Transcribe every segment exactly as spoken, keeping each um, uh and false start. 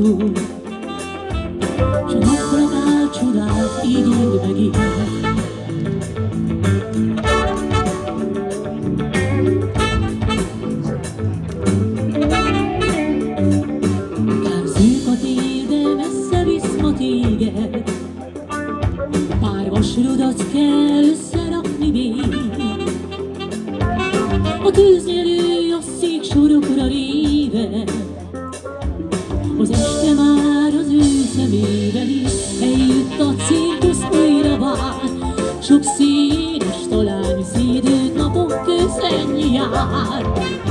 indul, s a napra vár csodát ígér megint. Bár szűk a tér, de messze visz ma téged, pár vasrudat kell összerakni még. A tűznyerő a szék sorokra réve, az este már az ő szemében is. Eljött a cirkusz, újra vár, sok színes, talán szédült napok közben jár.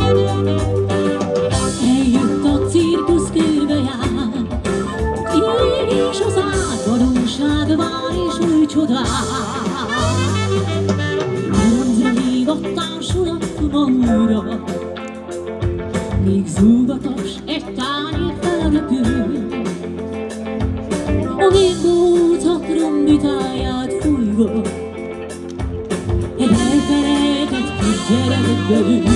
Eljött a cirkusz, körbe jár, ég és az át, valóság vár és új csodák. Bronzra hív a társulat újra, míg zúgatas egy tányér felrepül. A végbóc a trombitáját fújva, egy elfelejtett kis gyerek belül.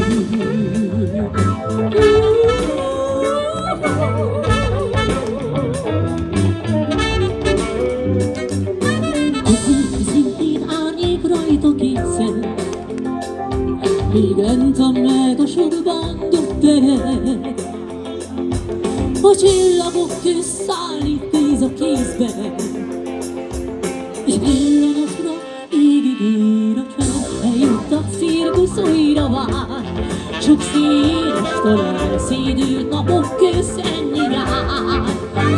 A cirkusz szintén árnyék rajta készen, még lentem meg a sok bandot a csillagok közt szállít pénz a kézben, és pillanatra égig ér a csend. Eljött a cirkusz, újra vár, sok színes, talán szédült napok közt ennyi jár.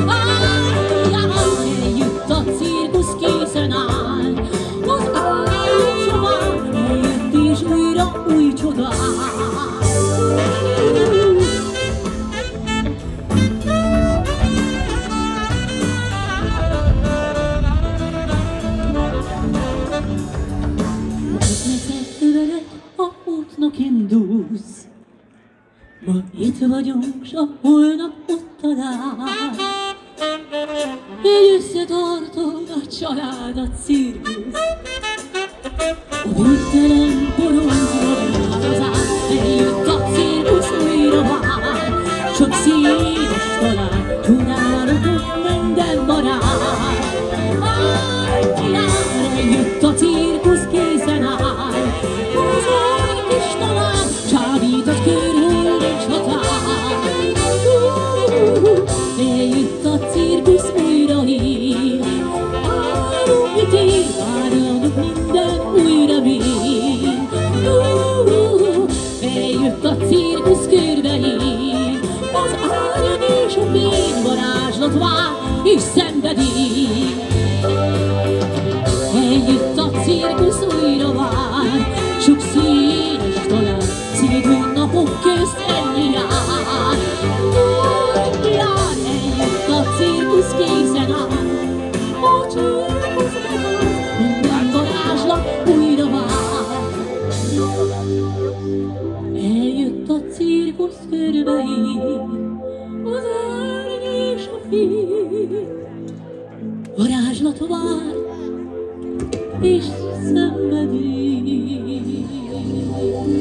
Eljött a cirkusz, készen áll, az új csodák, eljött és újra új csodák. Indulsz, ma itt vagyunk, s a holnap ott talál. Így összetartod a család, a cirkusz, a végtelen porondra vár az át. Eljött a cirkusz, újra vár, sok színes, talán csodálatos minden barát. Eljött a cirkusz, készen áll, csábított körhull és határ. Eljött a cirkusz, újra hív, várunk itt ér, várunk minden újra még. Eljött a cirkusz, körbe hív, az árny és a fény varázslat vár és szenvedély. Eljött a cirkusz, újra vár, sok színes, talán szédült napok közt ennyi jár. Jár, eljött a cirkusz, készen áll, a cirkusz megállt, minden varázslat újra vár. Eljött a cirkusz, körbeír, az árny és a fény varázslat vár és szenvedély.